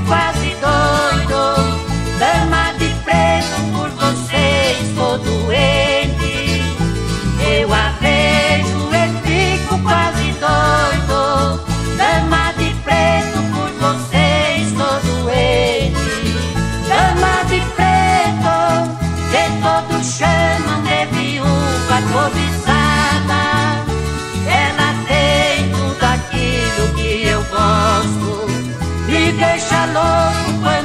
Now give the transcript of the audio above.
quase doido. Dama de preto, por você estou doente. Eu a vejo e fico quase doido. Dama de preto, por você estou doente. Dama de preto, que todos chamam de viúva cobiçada. Ela tem tudo aquilo que eu gosto, me deixa louco quando